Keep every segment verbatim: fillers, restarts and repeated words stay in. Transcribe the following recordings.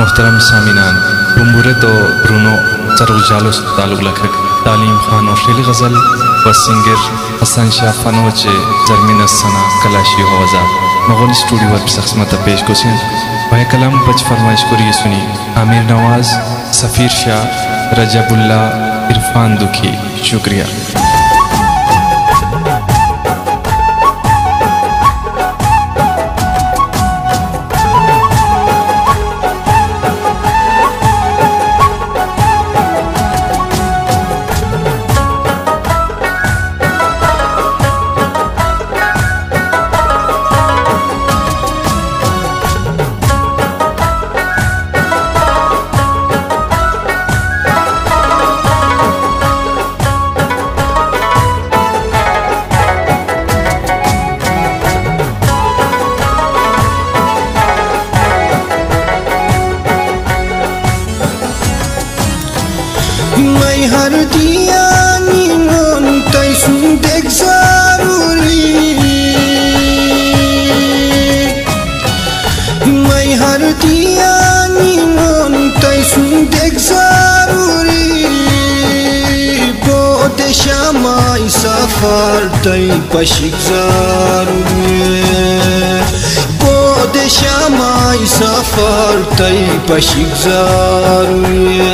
मोहतरम सामिनान बुम्बुरे तो ब्रूनो सरुजालो ताल्लुक लखक तालीम खान और शेली गज़ल व सिंगर हसन शाह फनोज जरमीन सना कलाशी हवजा मगोल स्टूडियो पर सख्समत पेश कुसिन वह कलाम बच फरमाइश कुरिए सुनी आमिर नवाज सफ़ीर शाह रजबुल्ला इरफान दुखी। शुक्रिया। मैं हर दिया निमन तैसुन देख जरूरी मैं हर दिया निमन तैसुन देख जरूरी बोद शामाई सफर तै पशिक जरूरी बोद शामाई सफर तै पशिक जरूरी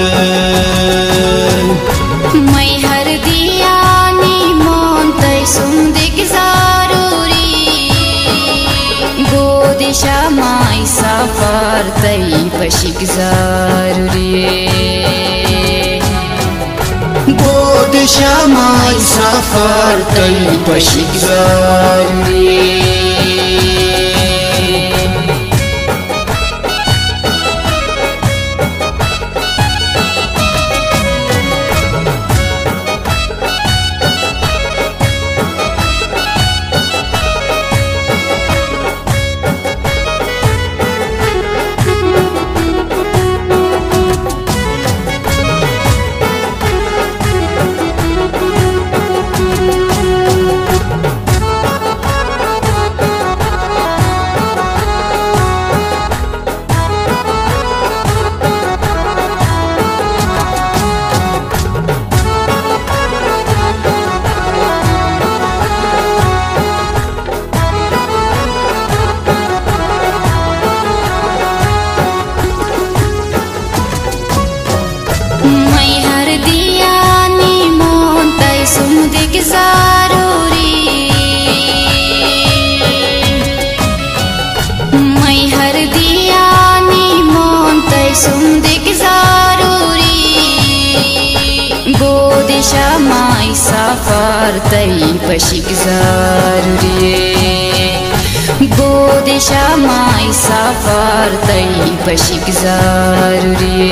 मैं हर दिया निमन तैसुन देख जरूरी बोद शामाई सफर तै पशिक जरूरी बोद शामाई सफर तै पशिक जरूरी शामाई सफर तै पशिक जरूरी बोद शामाई सफर तै पशिक जरूरी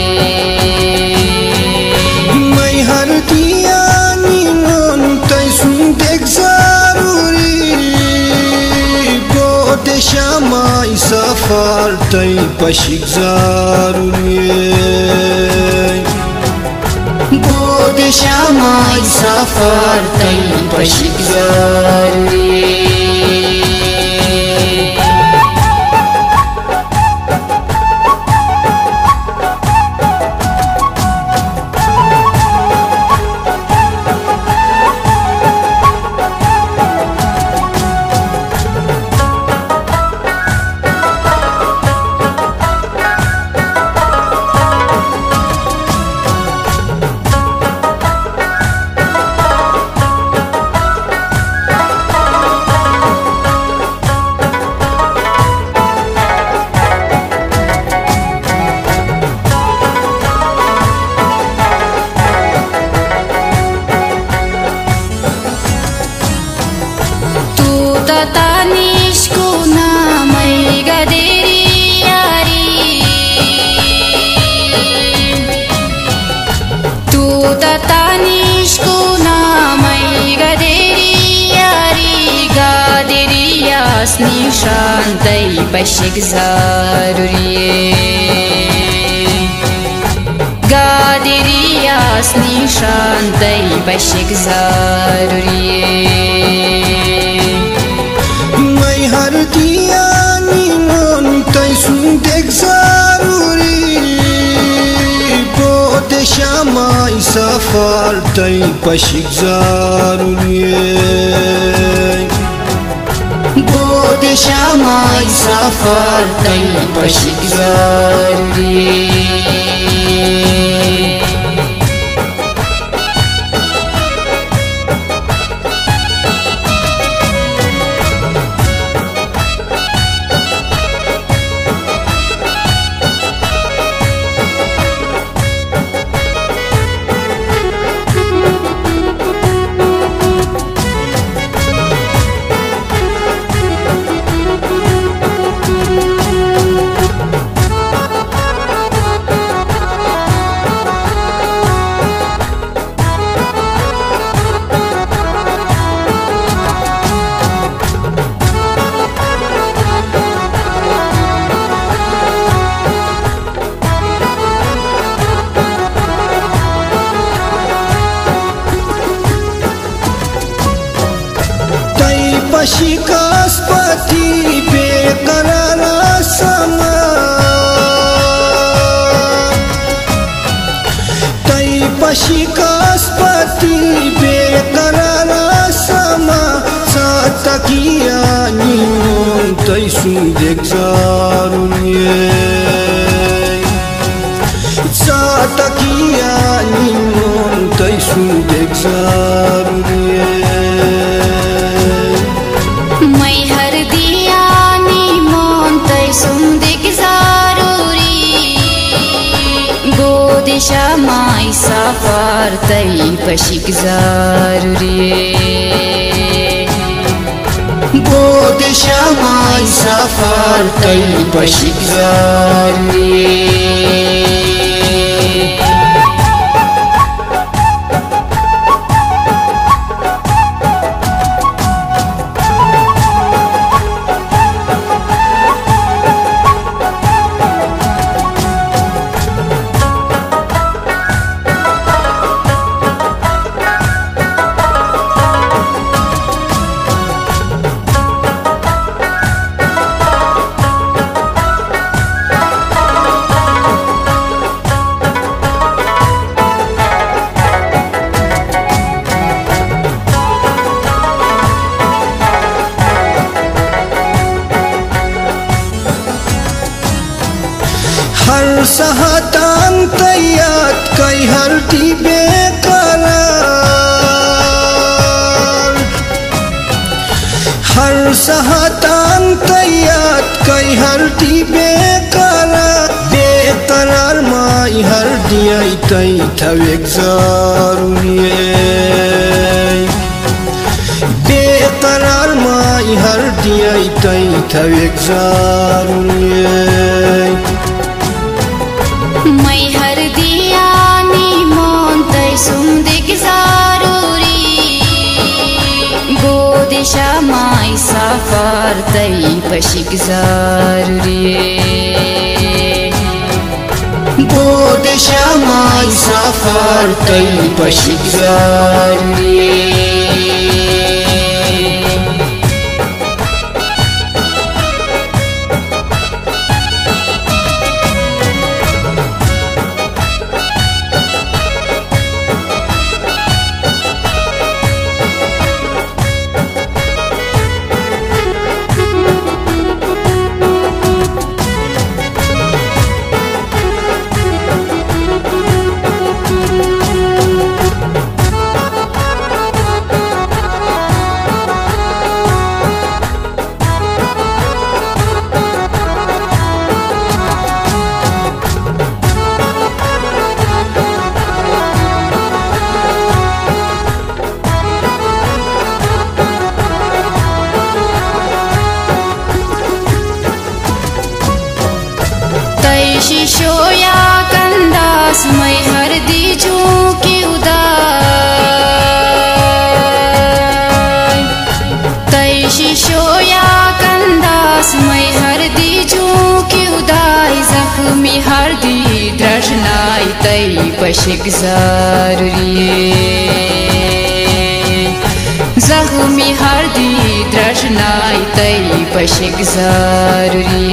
मैं हर दिया निमन तैसुन देख जरूरी बोद शामाई सफर तै पशिक जरूरी बोद शामाई सफर तै पशिक जरूरी तानिशको नामै गदेरी यारी तू त तानिशको नामै गदेरी यारी गादेरी यास निशान तै पशिक जरूरी गादेरी यास निशान तै पशिक जरूरी मैं हर दिया निमन तैसुन देख जरूरी सफर तै पशिक जरूरी بود شمای سفر تای پشیک ضروری शिकास्पति बेकरार समा तै पशिकास्पति बेकरार समा सातकिया निमोन तै सुदेक जरूरी सातकिया निमोन तै सुदेक जरूरी شمای سفر تای پشیک ضروری بود شمای سفر تای پشیک ضروری हर सहतान तैयार कई हर दी बेकरार हर सहतान तैयार कई हर दी बेकरार बेकरार माई हर दिया तई थवेक जरूरी बेकरार माई हर दिया तई थवेक जरूरी मैं हर दिया निमोन तै सुदेक जरूरी بود شمای سفر تای پشیک ضروری بود شمای سفر تای پشیک ضروری शिशोया कंदास मैं हर दी की उदार तै शिशोया कंदास मैं हर दी की उदाई जख्मी हर दी द्रजनाई तै पशिक जरूरी जख्मी हर दी द्रजनाई तै पशिक जरूरी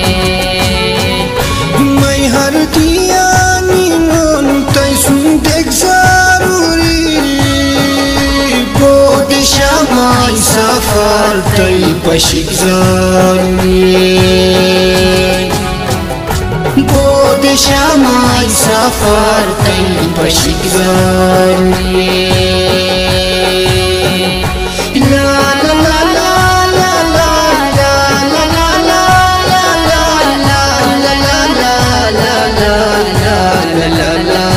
हर दिया निमोन तै सुदेक माई सफर तई पशिकजानी बोदेशा माई सफर तई पशिकजानी ला ला ला ला ला ला ला ला ला ला ला ला ला ला ला ला ला ला ला